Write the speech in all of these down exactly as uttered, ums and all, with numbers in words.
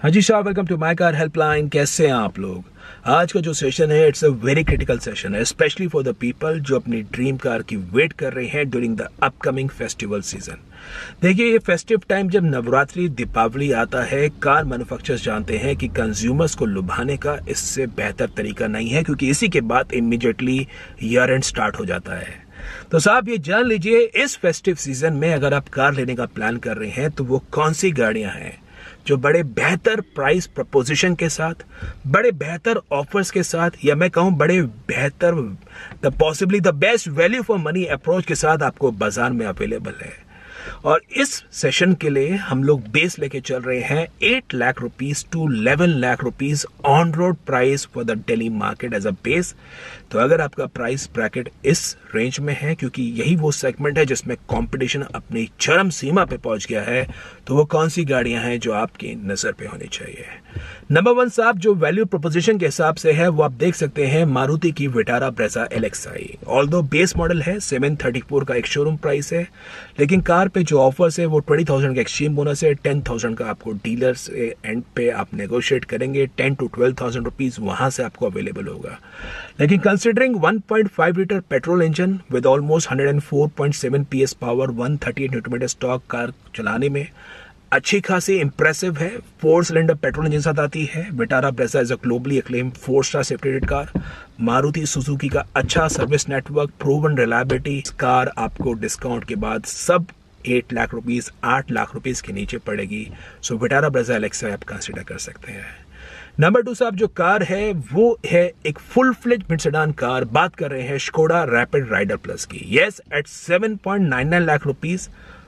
हाँ जी साहब, welcome to my car helpline. कैसे हैं आप लोग? आज का जो सेशन है it's a very critical session है, स्पेशली फॉर द पीपल जो अपनी ड्रीम कार की वेट कर रहे हैं during the upcoming festival season. देखिए, ये फेस्टिव टाइम जब नवरात्रि दीपावली आता है, कार मैन्युफैक्चरर्स जानते हैं कि कंज्यूमर्स को लुभाने का इससे बेहतर तरीका नहीं है, क्योंकि इसी के बाद इमीडिएटली ईयर एंड स्टार्ट हो जाता है। तो साहब ये जान लीजिए, इस फेस्टिव सीजन में अगर आप कार लेने का प्लान कर रहे हैं तो वो कौन सी गाड़ियां हैं जो बड़े बेहतर प्राइस प्रपोजिशन के साथ, बड़े बेहतर ऑफर्स के साथ, या मैं कहूं बड़े बेहतर the possibly the best value for money approach के साथ आपको बाजार में अवेलेबल है। और इस सेशन के लिए हम लोग बेस लेके चल रहे हैं eight lakh rupees to eleven lakh rupees on road price for the Delhi market as a base. तो अगर आपका प्राइस ब्रैकेट इस रेंज में है, क्योंकि यही वो सेगमेंट है जिसमें कंपटीशन अपनी चरम सीमा पे पहुंच गया है, तो वो कौन सी गाड़ियां हैं जो आपकी नजर पे होनी चाहिए? नंबर वन साहब, जो वैल्यू प्रोपोजिशन के हिसाब से है वो आप देख सकते हैं मारुति की Vitara Brezza L X I. Although base model है, सेवन थर्टी फोर का एक शोरूम प्राइस है, लेकिन कार पे जो ऑफर्स है वो ट्वेंटी थाउजेंड का एक्सचेंज बोनस है, टेन थाउजेंड का आपको डीलर से एंड पे आप नेगोशिएट करेंगे, ten to twelve thousand rupees वहां से आपको अवेलेबल होगा। लेकिन considering one point five litre petrol engine with almost one hundred four point seven PS power, one thirty eight newton metre स्टॉक कार चलाने में अच्छी खासी इंप्रेसिव है। फोर सिलेंडर पेट्रोल इंजन साथ आती है। Vitara Brezza is a globally acclaim four star safety rated car. Maruti Suzuki का अच्छा service network, proven reliability. Car आपको डिस्काउंट के बाद सब एट लाख रुपीस आठ लाख रुपीस के नीचे पड़ेगी। So Vitara Brezza L X I आप कंसिडर कर सकते हैं। नंबर टू साहब, जो कार है वो है एक full fledge mid sedan car. बात कर रहे हैं स्कोडा रैपिड राइडर प्लस की। Yes, at seven point nine nine lakh rupees,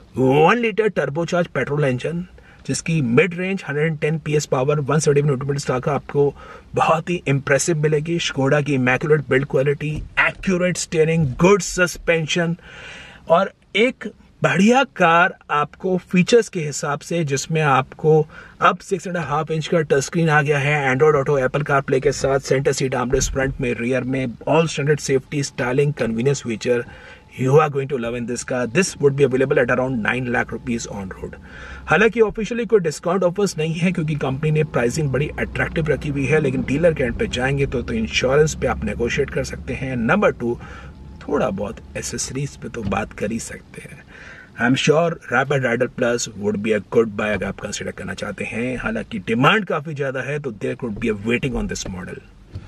one litre turbocharge petrol engine जिसकी mid range one hundred ten PS power, one seventy newton metre स्टॉक आपको बहुत ही इंप्रेसिव मिलेगी। स्कोडा की immaculate build quality, accurate steering, good suspension और एक बढ़िया कार आपको फीचर्स के हिसाब से, जिसमें आपको अब सिक्स एंड हाफ इंच का टच स्क्रीन आ गया है, Android Auto, Apple CarPlay के साथ, सेंटर सीट आर्मरेस्ट फ्रंट में, रियर में, all standard safety, styling, convenience feature. You are going to love in this car. This would be available at around nine lakh rupees on road. हालांकि officially कोई discount offers नहीं है, क्योंकि company ने pricing बड़ी attractive रखी हुई है, लेकिन डीलर के एंड पे जाएंगे तो तो इंश्योरेंस पे आप नेगोशिएट कर सकते हैं। नंबर टू, थोड़ा बहुत एसेसरीज पे तो बात कर ही सकते हैं। I am sure Rapid Rider Plus would be a good buy अगर आप कंसिडर करना चाहते हैं। हालांकि डिमांड काफी ज्यादा है, तो there could be a waiting on this model.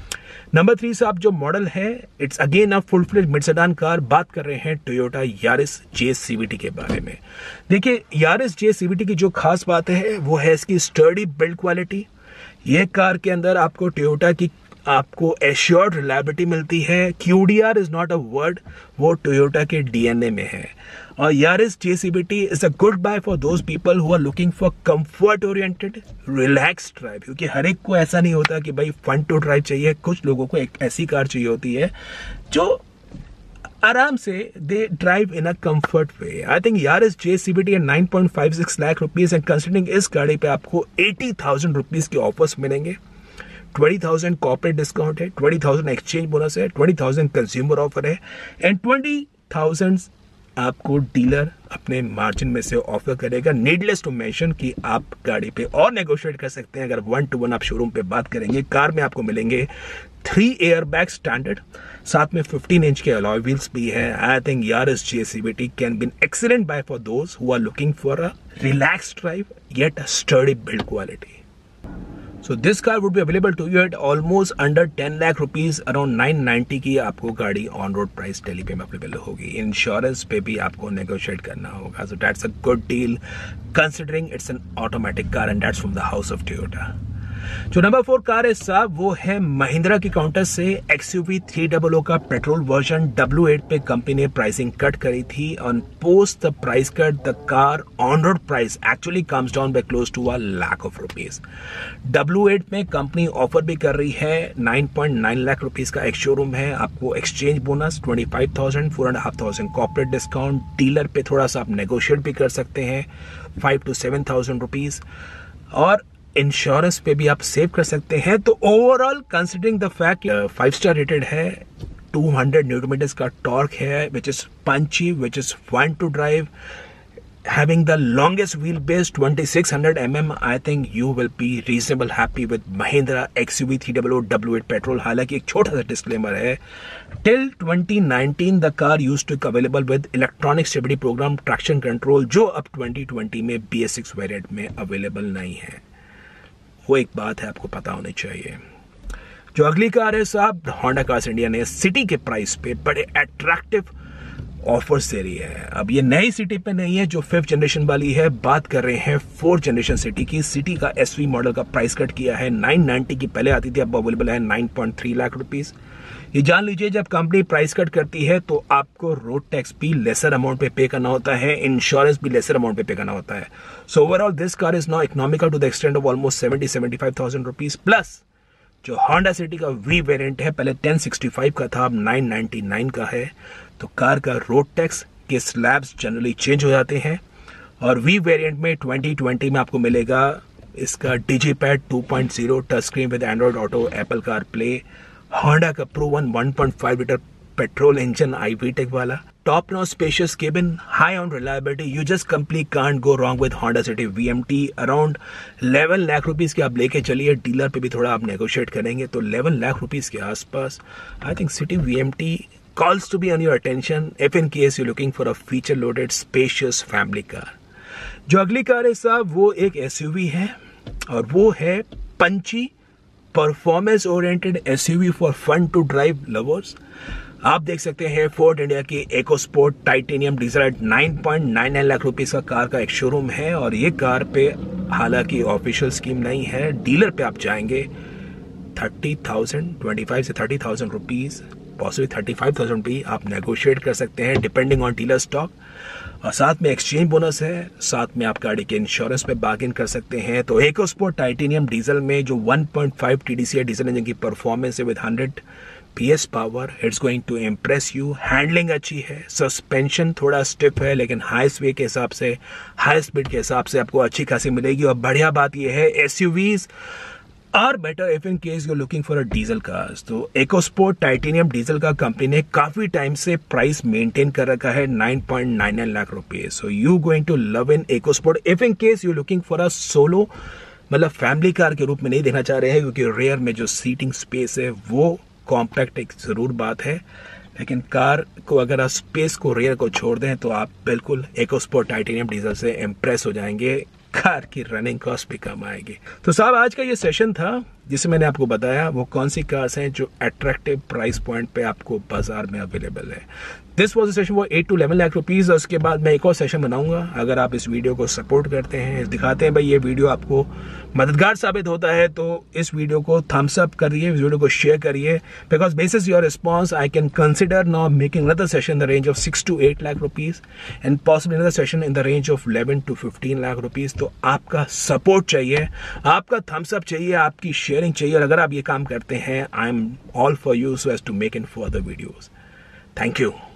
Number three साहब, जो मॉडल है it's again a full fledge mid sedan car. बात कर रहे हैं टोयोटा यारिस जे सीवीटी के बारे में। देखिए, यारिस जे सीवीटी की जो खास बात है वो है इसकी स्टर्डी बिल्ड क्वालिटी। ये कार के अंदर आपको टोयोटा की आपको एश्योर्ड रिलायबिलिटी मिलती है। QDR is not a word, वो टोयोटा के डीएनए में है। और Yaris J CVT is a good buy for those people who are looking for comfort oriented relax drive, क्योंकि हर एक को ऐसा नहीं होता कि भाई फन टू ड्राइव चाहिए। कुछ लोगों को एक ऐसी कार चाहिए होती है जो आराम से they drive in a comfort way. I think Yaris J CVT at nine point five six lakh rupees and considering इस गाड़ी पे आपको एटी थाउजेंड रुपीज के ऑफर्स मिलेंगे। ट्वेंटी थाउजेंड कॉर्पोरेट डिस्काउंट है, ट्वेंटी थाउजेंड एक्सचेंज बोनस है, twenty thousand consumer offer है and twenty thousand आपको डीलर अपने मार्जिन में से ऑफर करेगा। नीडलेस टू मेंशन कि आप गाड़ी पे और नेगोशिएट कर सकते हैं। अगर वन टू वन आप शोरूम पे बात करेंगे, कार में आपको मिलेंगे थ्री एयर बैग स्टैंडर्ड, साथ में फिफ्टीन इंच के अलॉय व्हील्स भी है। I think Yaris J CVT can be an excellent buy for those who are looking for a relaxed drive yet a sturdy build quality. So this car would be available to you at almost under ten lakh rupees, around nine ninety की आपको गाड़ी on road price Delhi पे available होगी। Insurance पे भी आपको negotiate करना होगा। So that's a good deal considering it's an automatic car and that's from the house of Toyota. जो नंबर फोर कार है साहब वो है महिंद्रा की काउंटर से एक्सयूवी थ्री डबल ओ का पेट्रोल वर्जन। डब्ल्यू एट पे कंपनी ने प्राइसिंग कट करी थी और post the price cut the car on road price actually comes down by close to a lakh of rupees. W eight में company offer भी कर रही है nine point nine lakh rupees का एक शोरूम है, आपको exchange bonus twenty five thousand, four and half thousand corporate discount, dealer पे थोड़ा सा आप नेगोशिएट भी कर सकते हैं five to seven thousand rupees और इंश्योरेंस पे भी आप सेव कर सकते हैं। तो overall considering the fact five star rated है, टू हंड्रेड न्यूटन मीटर्स का टॉर्क है, which is punchy, which is fun to drive, having the longest wheelbase twenty-six hundred millimeters, I think you will be reasonable happy with Mahindra X U V three hundred W eight petrol. हालांकि एक छोटा सा disclaimer है, till twenty nineteen the car used to be available with electronic stability programme traction control, जो अब twenty twenty में B S six variant में available नहीं है। वो एक बात है आपको पता होनी चाहिए। जो अगली कार है साहब, होंडा कार्स इंडिया ने सिटी के प्राइस पे बड़े अट्रैक्टिव ऑफर्स दे रही है। अब ये नई सिटी पे नहीं है जो फिफ्थ जनरेशन वाली है, बात कर रहे हैं फोर्थ जनरेशन सिटी की। सिटी का एसवी मॉडल का प्राइस कट किया है, nine ninety की पहले आती थी, अब अवेलेबल है nine point three lakh rupees. ये जान लीजिए जब कंपनी प्राइस कट करती है तो आपको रोड टैक्स भी लेसर अमाउंट पे पे करना होता है, इंश्योरेंस भी लेसर अमाउंट पे पे करना होता है। So overall this car is now economical to the extent of almost seventy seventy five thousand rupees. Plus जो होंडा सिटी का वी वेरिएंट है, पहले ten sixty-five का था, अब nine ninety-nine का है। तो कार का रोड टैक्स के स्लैब्स जनरली चेंज हो जाते हैं। और वी वेरिएंट में twenty twenty में आपको मिलेगा इसका DigiPad two point oh touch screen with Android Auto, Apple CarPlay, Honda का proven one point five litre petrol engine I V tech वाला, top notch spacious cabin, high on reliability. You just complete can't go wrong with Honda City V M T. Around eleven lakh rupees के आप लेके चलिए, dealer पे भी थोड़ा आप negotiate करेंगे तो eleven लाख रुपीस के आसपास I think City V M T calls to be on your attention if in case you're looking for a feature loaded spacious family car। जो अगली कार है साहब वो एक एसयूवी है और वो है punchy performance oriented SUV for fun to drive lovers. आप देख सकते हैं फोर्ड इंडिया की EcoSport Titanium diesel at nine point nine nine lakh rupees का कार का एक शोरूम है। और ये कार पे हालांकि ऑफिशियल स्कीम नहीं है, डीलर पे आप जाएंगे थर्टी थाउजेंड ट्वेंटी फाइव से thirty thousand rupees, possibly thirty five thousand भी आप नेगोशिएट कर सकते हैं डिपेंडिंग ऑन डीलर स्टॉक। और साथ में एक्सचेंज बोनस है, साथ में आप गाड़ी के इंश्योरेंस पे बार्गेन कर सकते हैं। तो इकोस्पोर्ट टाइटेनियम डीजल में जो one point five TDC diesel engine की परफॉर्मेंस है with one hundred P S power, it's going to impress you. Handling अच्छी है, सस्पेंशन थोड़ा स्टिफ है लेकिन हाई स्पीड के हिसाब से, हाई स्पीड के हिसाब से आपको अच्छी खासी मिलेगी। और बढ़िया बात यह है SUVs are better if in case you looking for a diesel cars. तो इकोस्पोर्ट टाइटेनियम डीजल का कंपनी ने काफी टाइम से प्राइस मेंटेन कर रखा है nine point nine nine lakh रुपए। So you going to love in EcoSport if in case you looking for a solo, मतलब फैमिली कार के रूप में नहीं देखना चाह रहे हैं, क्योंकि रेयर में जो सीटिंग स्पेस है वो कॉम्पैक्ट एक जरूर बात है, लेकिन कार को अगर आप स्पेस को रेयर को छोड़ दें तो आप बिल्कुल इकोस्पोर्ट टाइटेनियम डीजल से इम्प्रेस हो जाएंगे, कार की रनिंग कॉस्ट भी कम आएगी। तो साहब आज का ये सेशन था जिसे मैंने आपको बताया वो कौन सी कार्स हैं जो अट्रैक्टिव प्राइस पॉइंट पे आपको बाजार में अवेलेबल है। दिस वॉज सेशन वो eight to eleven lakh rupees. और उसके बाद मैं एक और सेशन बनाऊंगा। अगर आप इस वीडियो को सपोर्ट करते हैं, दिखाते हैं भाई ये वीडियो आपको मददगार साबित होता है, तो इस वीडियो को थम्स अप करिए, इस वीडियो को शेयर करिए। Because basis your response I can consider now making another session in the range of six to eight lakh rupees and possibly another session in the range of eleven to fifteen lakh rupees. तो आपका support चाहिए, आपका Thums up चाहिए, आपकी sharing चाहिए। और अगर आप ये काम करते हैं, I am all for you so as to make in further videos. Thank you.